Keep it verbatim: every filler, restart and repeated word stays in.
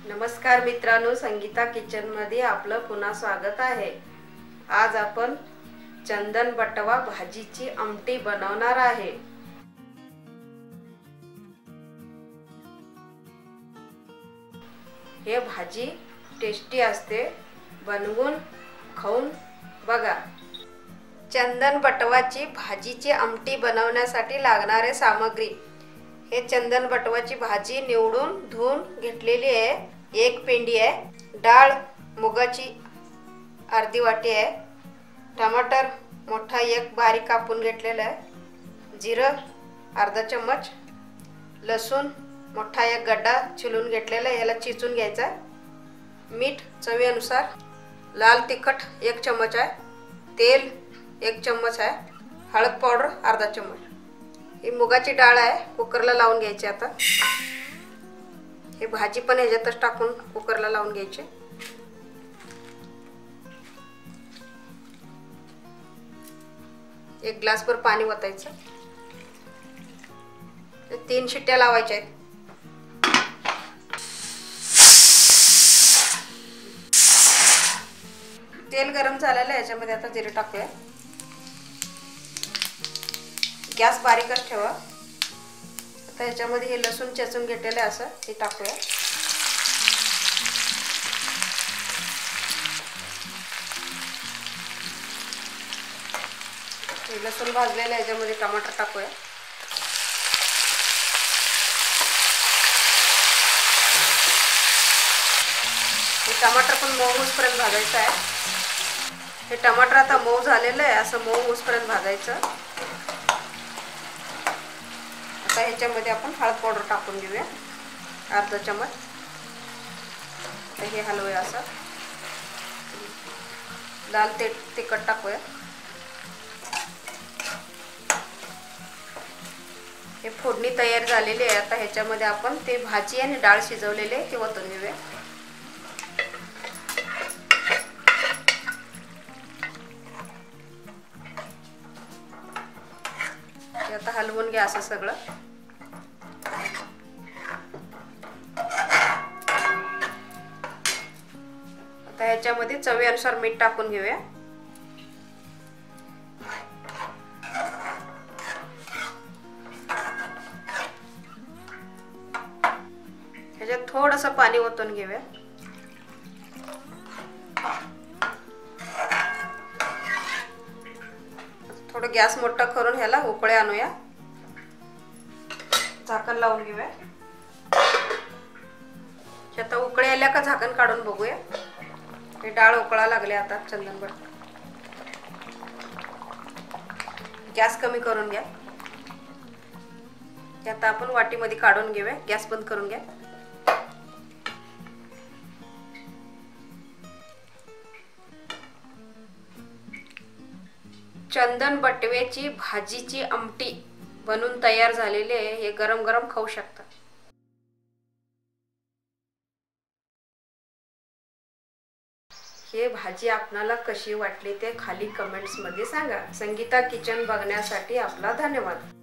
नमस्कार मित्रांनो, संगीता किचन मध्ये आपलं पुन्हा स्वागत आहे। आज आपण चंदन बटवा भाजीची आमटी बनवणार आहे। हे भाजी टेस्टी असते, बनवून खाऊन बघा। चंदन बटवाची भाजीची आमटी बनवण्यासाठी लागणारे सामग्री। हे चंदन बटवाची भाजी निवडून धुवून घेतलेली आहे। एक पेंडी आहे, डाळ मुगाची अर्धी वाटी आहे, टमाटर मोठा एक बारीक कापून घेतलेला आहे, जिरं अर्धा चम्मच, लसूण मोठा एक गड्डा छिलून घेतलेला आहे, याला चिचून घ्यायचा, मीठ चवीनुसार, लाल तिखट एक चम्मच आहे, तेल एक चम्मच आहे, हळद पावडर अर्धा चम्मच। ही मुगाची डाळ आहे, कुकरला लावून घ्यायची। आता हे भाजी पण ह्याच्यातच टाकून कुकरला लावून घ्यायची। एक ग्लासभर पाणी ओतायचं, तीन शिट्ट्या लावायच्या आहेत। तेल गरम झालेलं आहे, याच्यामध्ये आता जिरे टाकूया। गॅस बारीकच ठेवा। आता याच्यामध्ये हे लसूण चेचून घेतलेलं आहे, असं हे टाकूया। हे लसूण भाजलेलं आहे, याच्यामध्ये टमाटर टाकूया। हे टमाटर पण मऊ होईपर्यंत भाजायचं आहे। हे टमाटर आता मऊ झालेलं आहे, असं मऊ होईपर्यंत भाजायचं। आता ह्याच्यामध्ये आपण हळद पावडर टाकून घेऊया, अर्धा चम्मच। आता हे हलवूया असं। लाल ते तिखट टाकूया। हे फोडणी तयार झालेली आहे। आता ह्याच्यामध्ये आपण ते भाजी आणि डाळ शिजवलेले ते ओतून घेऊया। आता हलवून घ्या असं सगळं। आता ह्याच्यामध्ये चवीनुसार मीठ टाकून घेऊया। ह्याच्यात थोडंसं पाणी ओतून घेऊया। थोडं गॅस मोठा करून ह्याला उकळे आणूया। झाकण लावून घेऊया। आता उकळे आल्या का झाकण काढून बघूया। हे डाळ उकळा लागले आता चंदनभर। गॅस कमी करून घ्या। आता आपण वाटीमध्ये काढून घेऊया। गॅस बंद करून घ्या। चंदन बटव्याची भाजीची आमटी बनून तयार झालेली आहे। हे गरम गरम खाऊ शकता। हे भाजी आपणाला कशी वाटली ते खाली कमेंट्स मध्ये सांगा। संगीता किचन बघण्यासाठी आपला धन्यवाद।